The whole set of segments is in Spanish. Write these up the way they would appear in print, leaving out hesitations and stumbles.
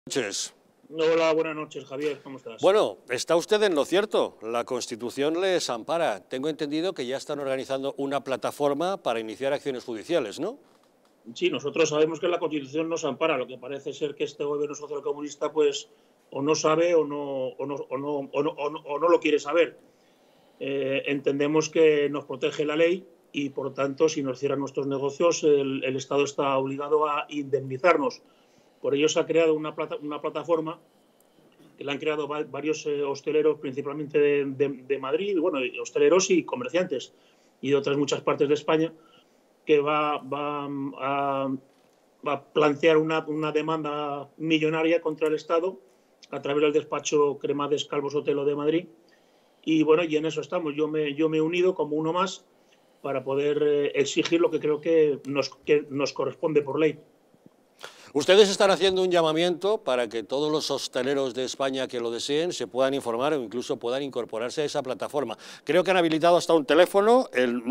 Noches. Hola, buenas noches, Javier, ¿cómo estás? Bueno, está usted en lo cierto, la Constitución les ampara. Tengo entendido que ya están organizando una plataforma para iniciar acciones judiciales, ¿no? Sí, nosotros sabemos que la Constitución nos ampara, lo que parece ser que este gobierno socialcomunista pues o no sabe o no lo quiere saber. Entendemos que nos protege la ley y, por tanto, si nos cierran nuestros negocios, el Estado está obligado a indemnizarnos. Por ello se ha creado una plataforma que la han creado varios hosteleros, principalmente de Madrid, bueno, hosteleros y comerciantes, y de otras muchas partes de España, que va a plantear una demanda millonaria contra el Estado a través del despacho Cremades Calvo Sotelo de Madrid. Y bueno, y en eso estamos. Yo me he unido como uno más para poder exigir lo que creo que nos corresponde por ley. Ustedes están haciendo un llamamiento para que todos los hosteleros de España que lo deseen se puedan informar o incluso puedan incorporarse a esa plataforma. Creo que han habilitado hasta un teléfono, el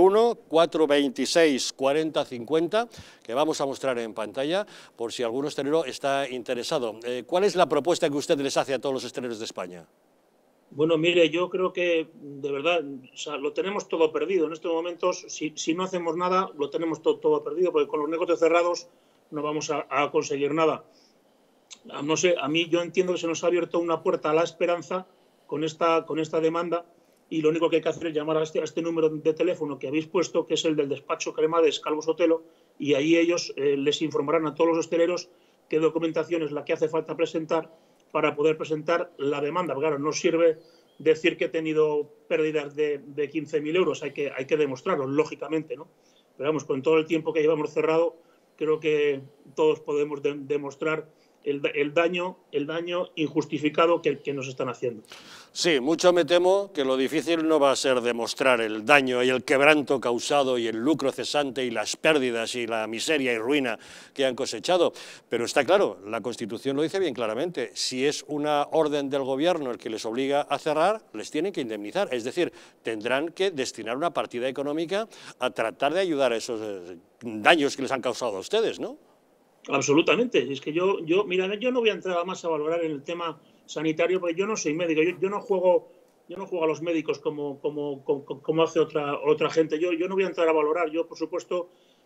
91-426-4050, que vamos a mostrar en pantalla por si algún hostelero está interesado. ¿Cuál es la propuesta que usted les hace a todos los hosteleros de España? Bueno, mire, yo creo que de verdad, o sea, lo tenemos todo perdido. En estos momentos, si no hacemos nada, lo tenemos todo perdido, porque con los negocios cerrados no vamos a conseguir nada. No sé, a mí yo entiendo que se nos ha abierto una puerta a la esperanza con esta demanda, y lo único que hay que hacer es llamar a este número de teléfono que habéis puesto, que es el del despacho Cremades Calvo Sotelo, y ahí ellos les informarán a todos los hosteleros qué documentación es la que hace falta presentar para poder presentar la demanda. Claro, no sirve decir que he tenido pérdidas de 15.000 euros, hay que demostrarlo, lógicamente, ¿no? Pero vamos, con todo el tiempo que llevamos cerrado, creo que todos podemos demostrar el daño injustificado que nos están haciendo. Sí, mucho me temo que lo difícil no va a ser demostrar el daño y el quebranto causado y el lucro cesante y las pérdidas y la miseria y ruina que han cosechado, pero está claro, la Constitución lo dice bien claramente, si es una orden del gobierno el que les obliga a cerrar, les tienen que indemnizar, es decir, tendrán que destinar una partida económica a tratar de ayudar a esos daños que les han causado a ustedes, ¿no? Absolutamente. Es que mira, yo no voy a entrar más a valorar en el tema sanitario, porque yo no soy médico, yo no juego a los médicos como hace otra gente. Yo no voy a entrar a valorar. Yo, por supuesto,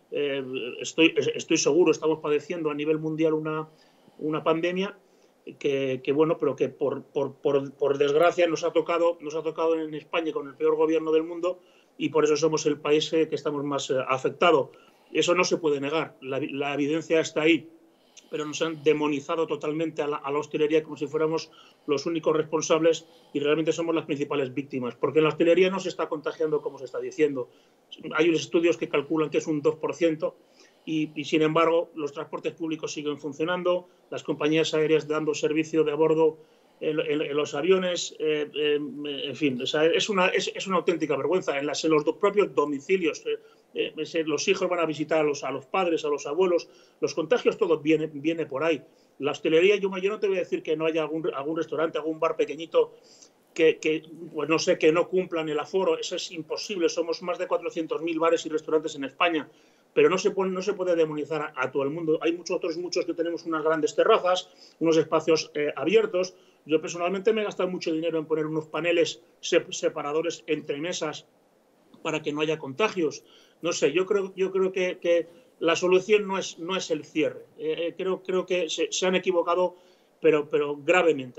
estoy seguro, estamos padeciendo a nivel mundial una pandemia que bueno, pero que por desgracia nos ha tocado en España con el peor gobierno del mundo, y por eso somos el país que estamos más afectado. Eso no se puede negar, la evidencia está ahí, pero nos han demonizado totalmente a la hostelería como si fuéramos los únicos responsables, y realmente somos las principales víctimas, porque en la hostelería no se está contagiando como se está diciendo. Hay unos estudios que calculan que es un 2%, y sin embargo los transportes públicos siguen funcionando, las compañías aéreas dando servicio de a bordo en los aviones, en fin, o sea, es una auténtica vergüenza. En los propios domicilios, los hijos van a visitar a los padres, a los abuelos, los contagios, todo viene por ahí. La hostelería, yo no te voy a decir que no haya algún restaurante, algún bar pequeñito pues no sé, que no cumplan el aforo, eso es imposible. Somos más de 400.000 bares y restaurantes en España, pero no se puede demonizar a todo el mundo. Hay muchos que tenemos unas grandes terrazas, unos espacios abiertos. Yo personalmente me he gastado mucho dinero en poner unos paneles separadores entre mesas para que no haya contagios. No sé, yo creo que la solución no es el cierre. Creo que se han equivocado, pero gravemente,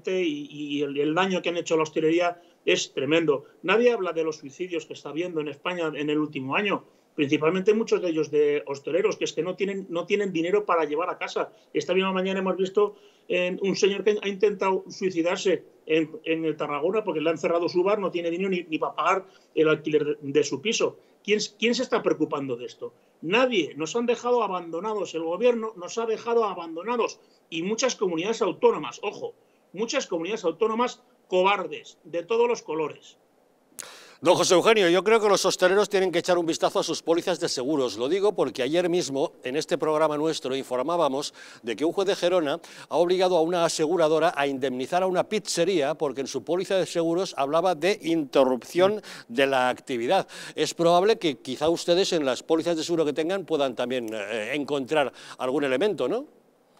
y el daño que han hecho a la hostelería es tremendo. Nadie habla de los suicidios que está habiendo en España en el último año, principalmente muchos de ellos de hosteleros, que es que no tienen dinero para llevar a casa. Esta misma mañana hemos visto un señor que ha intentado suicidarse en el Tarragona porque le han cerrado su bar, no tiene dinero ni para pagar el alquiler de su piso. ¿Quién se está preocupando de esto? Nadie. Nos han dejado abandonados, el gobierno nos ha dejado abandonados, y muchas comunidades autónomas, ojo, muchas comunidades autónomas cobardes, de todos los colores. Don José Eugenio, yo creo que los hosteleros tienen que echar un vistazo a sus pólizas de seguros. Lo digo porque ayer mismo, en este programa nuestro, informábamos de que un juez de Gerona ha obligado a una aseguradora a indemnizar a una pizzería porque en su póliza de seguros hablaba de interrupción de la actividad. Es probable que quizá ustedes en las pólizas de seguro que tengan puedan también encontrar algún elemento, ¿no?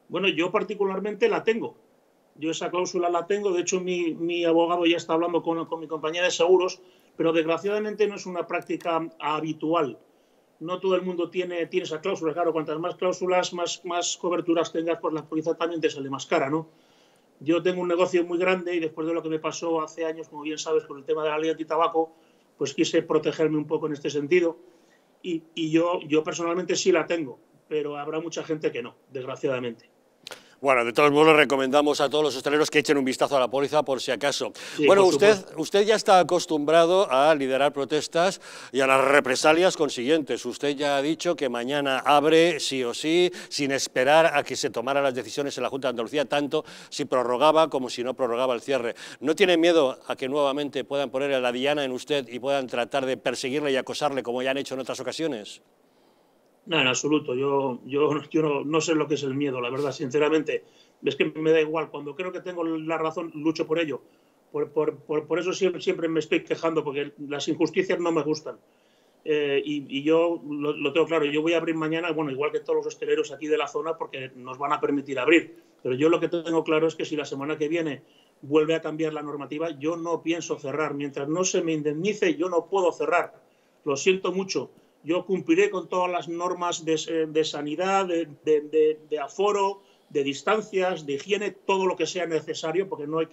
Bueno, yo particularmente la tengo. Yo esa cláusula la tengo. De hecho, mi abogado ya está hablando con mi compañía de seguros, pero desgraciadamente no es una práctica habitual. No todo el mundo tiene esa cláusula. Claro, cuantas más cláusulas, más coberturas tengas, pues la póliza también te sale más cara, ¿no? Yo tengo un negocio muy grande y después de lo que me pasó hace años, como bien sabes, con el tema de la ley antitabaco, pues quise protegerme un poco en este sentido. Y yo personalmente sí la tengo, pero habrá mucha gente que no, desgraciadamente. Bueno, de todos modos, recomendamos a todos los hosteleros que echen un vistazo a la póliza por si acaso. Sí, bueno, por usted ya está acostumbrado a liderar protestas y a las represalias consiguientes. Usted ya ha dicho que mañana abre sí o sí, sin esperar a que se tomaran las decisiones en la Junta de Andalucía, tanto si prorrogaba como si no prorrogaba el cierre. ¿No tiene miedo a que nuevamente puedan poner la diana en usted y puedan tratar de perseguirle y acosarle como ya han hecho en otras ocasiones? No, en absoluto. Yo no sé lo que es el miedo, la verdad, sinceramente. Es que me da igual. Cuando creo que tengo la razón, lucho por ello. Por eso siempre me estoy quejando, porque las injusticias no me gustan. Y yo lo tengo claro. Yo voy a abrir mañana, bueno, igual que todos los hosteleros aquí de la zona, porque nos van a permitir abrir. Pero yo lo que tengo claro es que si la semana que viene vuelve a cambiar la normativa, yo no pienso cerrar. Mientras no se me indemnice, yo no puedo cerrar. Lo siento mucho. Yo cumpliré con todas las normas de sanidad, de aforo, de distancias, de higiene, todo lo que sea necesario, porque no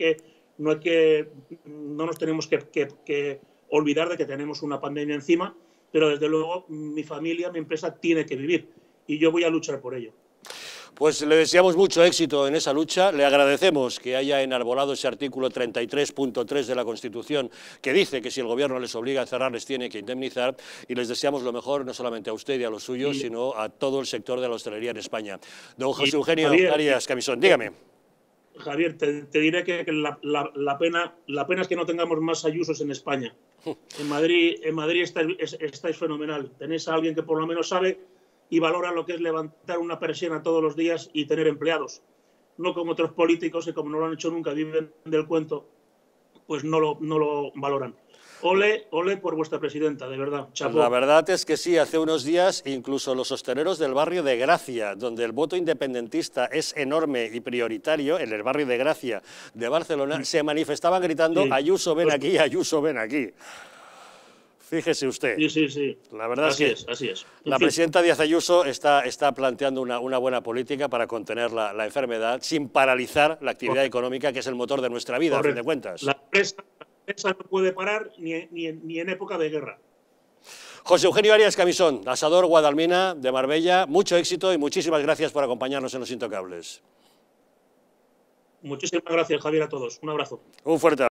nos tenemos que olvidar de que tenemos una pandemia encima, pero desde luego mi familia, mi empresa tiene que vivir y yo voy a luchar por ello. Pues le deseamos mucho éxito en esa lucha, le agradecemos que haya enarbolado ese artículo 33.3 de la Constitución que dice que si el Gobierno les obliga a cerrar les tiene que indemnizar, y les deseamos lo mejor no solamente a usted y a los suyos, sino a todo el sector de la hostelería en España. Don José Eugenio Arias Camisón, dígame. Javier, te diré que la pena es que no tengamos más Ayusos en España. En Madrid estáis fenomenal. Tenéis a alguien que por lo menos sabe y valora lo que es levantar una persiana todos los días y tener empleados. No como otros políticos que, como no lo han hecho nunca, viven del cuento, pues no lo valoran. Ole, ole por vuestra presidenta, de verdad. Chapó. La verdad es que sí, hace unos días incluso los hosteleros del barrio de Gracia, donde el voto independentista es enorme y prioritario, en el barrio de Gracia de Barcelona, se manifestaban gritando Ayuso, ven aquí, Ayuso, ven aquí. Fíjese usted. Sí. La verdad así es. La presidenta Díaz Ayuso está planteando una buena política para contener la enfermedad sin paralizar la actividad económica, que es el motor de nuestra vida, a fin de cuentas. La empresa no puede parar ni en época de guerra. José Eugenio Arias Camisón, asador Guadalmina de Marbella, mucho éxito y muchísimas gracias por acompañarnos en Los Intocables. Muchísimas gracias, Javier, a todos. Un abrazo. Un fuerte abrazo.